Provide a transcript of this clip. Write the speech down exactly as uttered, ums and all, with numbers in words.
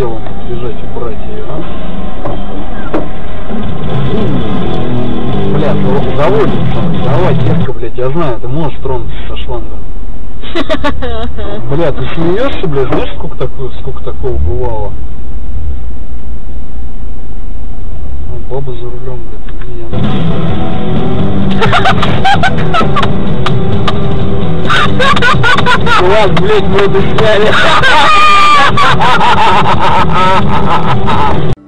успела бежать и брать ее, а? Бля, ну заводится. Давай, детка, блядь, я знаю, ты можешь тронуться со шлангом. Бля, ты смеешься, блядь, знаешь, сколько такого, сколько такого бывало? Ну, баба за рулем, блядь, не я. Чувак, блядь, мы это сняли.